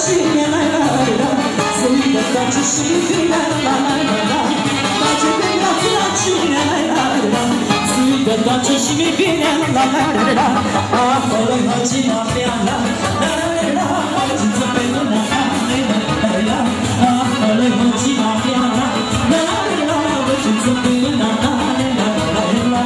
cine la la la, să uită toate și bine la la la la. Face când la cine la la la, să uită toate și bine la la la la. Acolo-i hăcina mea la la la la, hăciță pe luna la la la la. Acolo-i hăcina mea la la la la, hăciță pe luna la la la la.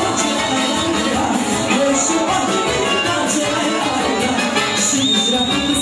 She's